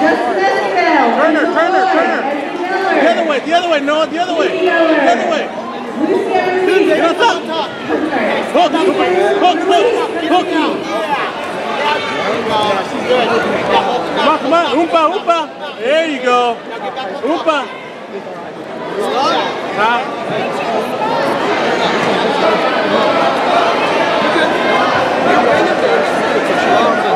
The other way, Noah, the other way. The other way. Get on top. Hook. Come on. Oompa. There you go. Oompa. Stop.